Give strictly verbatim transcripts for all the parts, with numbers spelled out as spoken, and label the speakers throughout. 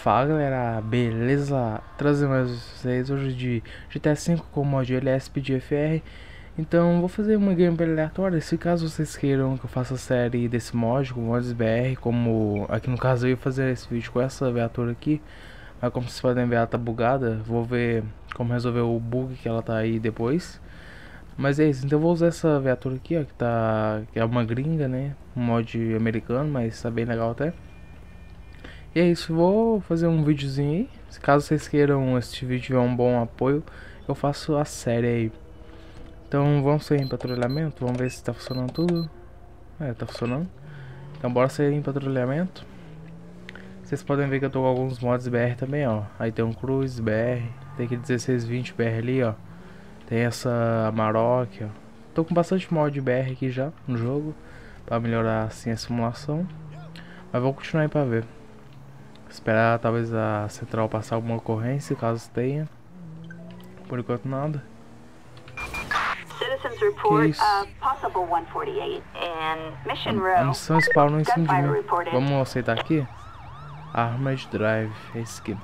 Speaker 1: Fala galera, beleza? Trazendo mais vocês hoje de G T A cinco com o mod L S P de F R. Então vou fazer uma gameplay aleatória. Se caso vocês queiram que eu faça a série desse mod com mods B R, como aqui no caso eu ia fazer esse vídeo com essa viatura aqui, mas como vocês podem ver ela tá bugada, vou ver como resolver o bug que ela tá aí depois. Mas é isso, então eu vou usar essa viatura aqui, ó, que tá que é uma gringa, né? Um mod americano, mas tá bem legal até. E é isso, vou fazer um videozinho aí. Se caso vocês queiram assistir vídeo e tiver um bom apoio, eu faço a série aí. Então vamos sair em patrulhamento, vamos ver se tá funcionando tudo. É, tá funcionando. Então bora sair em patrulhamento. Vocês podem ver que eu tô com alguns mods B R também, ó. Aí tem um Cruise B R, tem aquele dezesseis vinte B R ali, ó. Tem essa Amarok, ó. Tô com bastante mod B R aqui já no jogo, pra melhorar assim a simulação. Mas vou continuar aí pra ver. Esperar talvez a central passar alguma ocorrência, caso tenha. Por enquanto nada.
Speaker 2: Citizens report
Speaker 1: isso?
Speaker 2: a possible one forty-eight in Mission
Speaker 1: A
Speaker 2: Row.
Speaker 1: missão spawnou em cima de
Speaker 2: Gunfire
Speaker 1: mim.
Speaker 2: reported.
Speaker 1: Vamos aceitar aqui? Armored Drive, é esse aqui.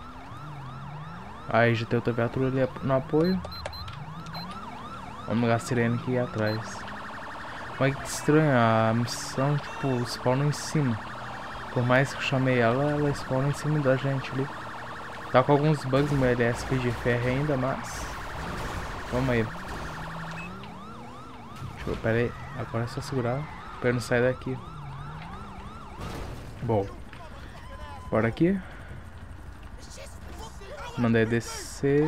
Speaker 1: Aí já tem outra viatura ali no apoio. Vamos ligar a sirene aqui atrás. Mas que estranho, a missão tipo spawnou em cima. Por mais que eu chamei ela, ela spawna em cima da gente ali. Tá com alguns bugs no L S P de F R ainda, mas... Vamos aí. Deixa eu... Pera aí. Agora é só segurar pra eu não sair daqui. Bom. Bora aqui. Mandei descer.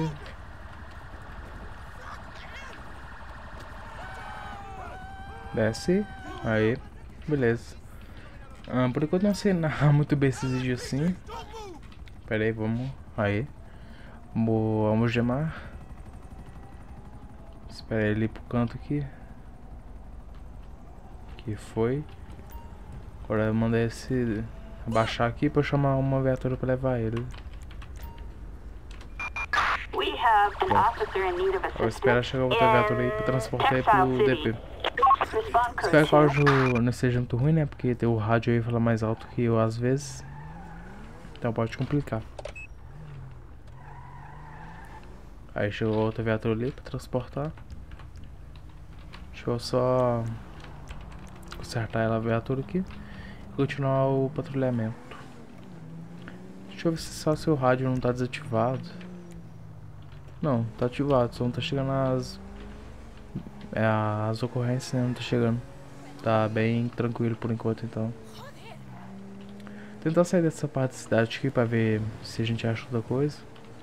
Speaker 1: Desce. Aí. Beleza. Ah, por enquanto não sei narrar muito bem esses vídeos assim. Pera aí, vamos. Aí. Vamos, vamos gemar. Espera ele pro canto aqui. Que foi. Agora eu mandei esse abaixar aqui pra eu chamar uma viatura pra levar ele.
Speaker 2: We have an
Speaker 1: Bom,
Speaker 2: officer in need of
Speaker 1: eu vou esperar chegar outra
Speaker 2: assistance
Speaker 1: viatura aí pra transportar ele
Speaker 2: Textile
Speaker 1: pro D
Speaker 2: City.
Speaker 1: P.
Speaker 2: Respond code
Speaker 1: Espero que o
Speaker 2: two.
Speaker 1: áudio não seja muito ruim, né? Porque tem o rádio aí fala mais alto que eu às vezes. Então pode complicar. Aí chegou outra viatura ali pra transportar. Deixa eu só consertar ela a viatura aqui e continuar o patrulhamento. Deixa eu ver se só seu rádio não tá desativado. Não, tá ativado, só não tá chegando as é, as ocorrências, né? Não tá chegando. Tá bem tranquilo por enquanto, então. Tentar sair dessa parte da cidade aqui pra ver se a gente acha outra coisa.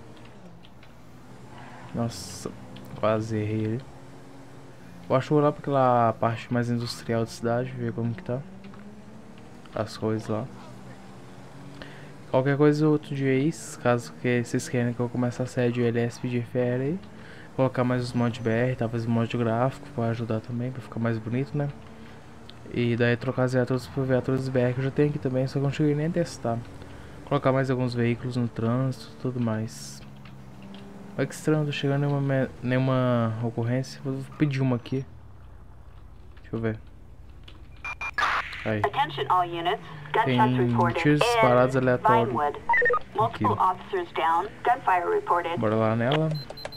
Speaker 1: Nossa, quase errei ali. Eu acho que vou lá pra aquela parte mais industrial da cidade, ver como que tá as coisas lá. Qualquer coisa outro dia aí, caso que vocês queiram que eu comece a série de L S P de F R aí. Colocar mais os mods B R, talvez o mod gráfico pra ajudar também, pra ficar mais bonito, né? E daí trocar as viaturas por viaturas B R que eu já tenho aqui também, só que eu não cheguei nem a testar. Colocar mais alguns veículos no trânsito e tudo mais. Olha que estranho, não tô chegando nenhuma, nenhuma ocorrência. Vou pedir uma aqui. Deixa eu ver. Aí.
Speaker 2: Attention all units.
Speaker 1: Tem
Speaker 2: Gunshots reported
Speaker 1: tiros disparados
Speaker 2: in
Speaker 1: aleatórios.
Speaker 2: Vinewood. Multiple
Speaker 1: Aqui.
Speaker 2: officers down. Gunfire reported.
Speaker 1: Bora lá nela.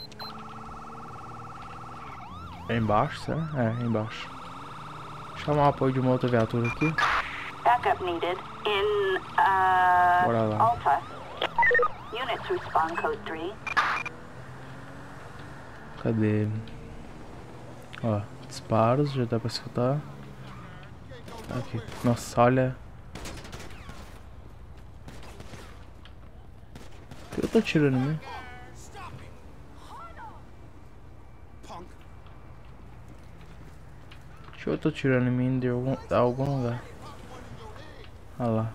Speaker 1: É embaixo, será? É, é embaixo. Chamar o apoio de uma outra viatura aqui.
Speaker 2: Backup needed in uh,
Speaker 1: Bora lá.
Speaker 2: Alta. Units respond code three.
Speaker 1: Cadê? Ó, disparos, já dá pra escutar. Aqui. Nossa, olha. Por que eu tô atirando em mim? Acho que eu tô atirando em mim de algum, de algum lugar. Olha lá.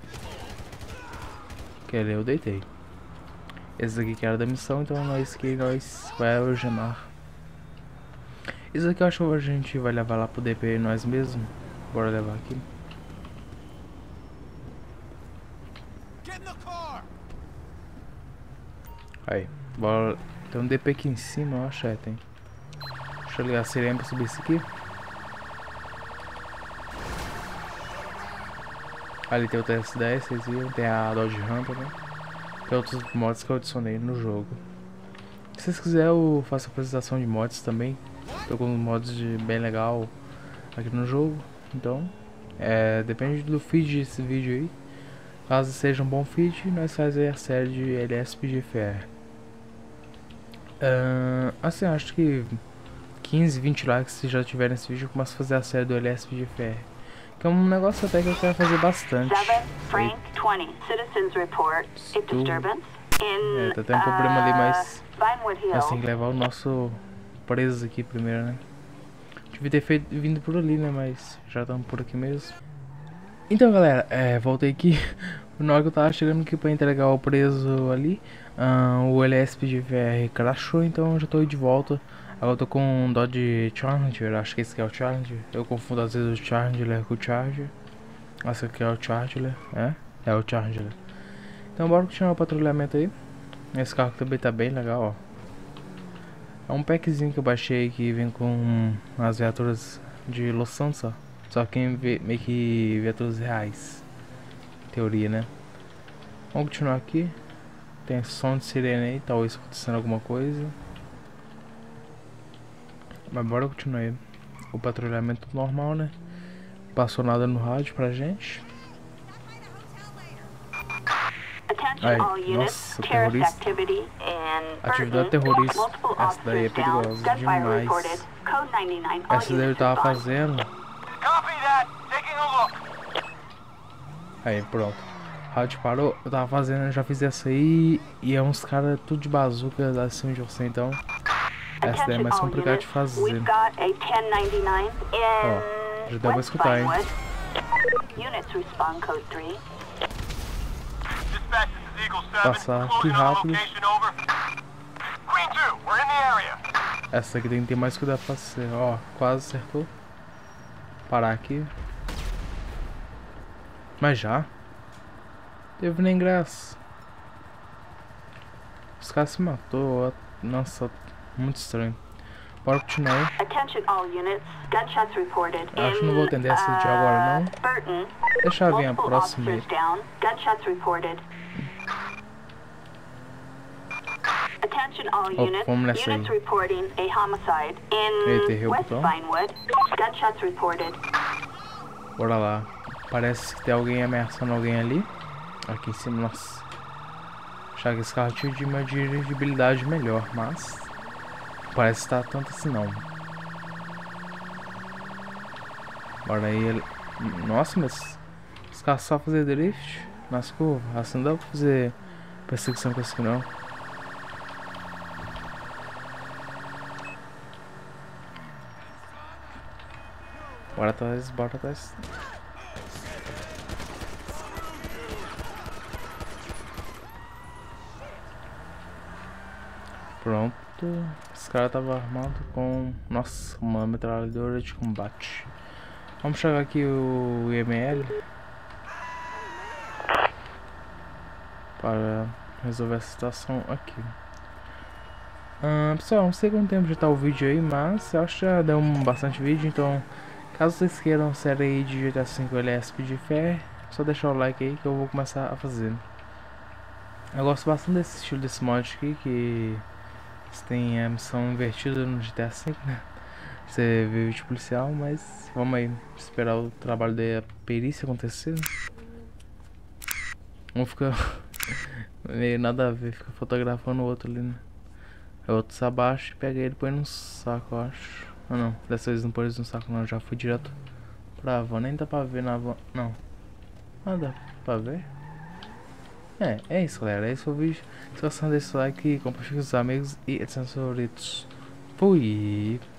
Speaker 1: Quer ler? Eu deitei. Esse aqui que era da missão, então nós que nós vai algemar. Isso aqui eu acho que a gente vai levar lá pro D P nós mesmos. Bora levar aqui. Aí, bora. Tem um D P aqui em cima, eu acho, é, tem. Deixa eu ligar a sirene pra subir isso aqui. Ali tem o T S dez, vocês viram, tem a Dodge Ram também. tem outros mods que eu adicionei no jogo. Se vocês quiserem, eu faço apresentação de mods também. Tô com mods de bem legal aqui no jogo. Então, é, depende do feed desse vídeo aí. Caso seja um bom feed, nós fazemos a série de L S P G F R. Uh, assim, acho que quinze, vinte likes se já tiver nesse vídeo, eu começo a fazer a série do L S P G F R. Que é um negócio até que eu quero fazer bastante.
Speaker 2: Frank vinte, citizens report a disturbance in,
Speaker 1: é, tá tendo um problema ali, mas
Speaker 2: Vinewood Hill.
Speaker 1: nós temos que levar o nosso preso aqui primeiro, né? Devia ter feito, vindo por ali, né? Mas já estamos por aqui mesmo. Então, galera, é, voltei aqui. Na hora que eu tava chegando aqui pra entregar o preso ali, uh, o L S P G F R crashou, então eu já tô aí de volta. Agora eu tô com um Dodge Challenger, acho que esse aqui é o Challenger. Eu confundo às vezes o Challenger com o Charger. Esse aqui é o Challenger, é? É o Challenger. Então bora continuar o patrulhamento aí. Esse carro também tá bem legal, ó. É um packzinho que eu baixei que vem com as viaturas de Los Santos, ó. Só que meio que viaturas reais. Teoria, né? Vamos continuar aqui. Tem som de sirene aí, talvez acontecendo alguma coisa. Mas bora continuar aí. O patrulhamento normal, né? Passou nada no rádio pra gente. Ai, nossa, terrorista. Atividade terrorista. Essa daí é perigosa demais. Essa daí eu tava fazendo. Aí, pronto. O rádio parou. Eu tava fazendo, eu já fiz essa aí. E é uns caras tudo de bazuca acima de você, então. Essa daí é mais complicada de fazer. Ó, já deu pra escutar, hein? Passar aqui rápido. Essa aqui tem que ter mais cuidado pra ser. Ó, quase acertou. Parar aqui. Mas já? Teve nem graça. Os caras se matou. Nossa, muito estranho. Bora continuar. Acho que não vou atender essa de agora não. Deixa eu vir a próxima aí. Oh, vamos nessa aí. Eita, errei o botão. Bora lá. Parece que tem alguém ameaçando alguém ali. Aqui em cima, nossa. Achava que esse carro tinha de uma dirigibilidade melhor, mas parece que tá tanto assim não. Bora aí. Ele... Nossa, mas os carros só fazer drift nas curvas. Assim não dá pra fazer perseguição com isso aqui não. Bora atrás, bora atrás. Pronto. Esse cara tava armado com, nossa, uma metralhadora de combate. Vamos chegar aqui o I M L para resolver essa situação aqui. Ah, pessoal, não sei quanto tempo já tá o vídeo aí, mas eu acho que já deu um bastante vídeo, então caso vocês queiram série aí de G T A cinco L S P G F R, só deixar o like aí que eu vou começar a fazer. Eu gosto bastante desse estilo desse mod aqui, que tem a missão invertida no G T A cinco, né? Você vê vídeo policial, mas vamos aí esperar o trabalho da perícia acontecer. Um fica meio nada a ver, fica fotografando o outro ali, né? O outro se abaixa e pega ele e põe no saco, eu acho. Ah não, dessa vez não pôs no saco não, já fui direto pra van, nem dá pra ver na van, não. Ah, dá pra ver? É, é isso galera, esse foi o vídeo. Se gostou, deixa o like, compartilha com os amigos e etcétera favoritos. Fui!